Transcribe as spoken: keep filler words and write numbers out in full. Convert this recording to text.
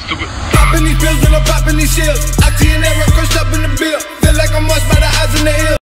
Popping these pills and I'm popping these shells. I see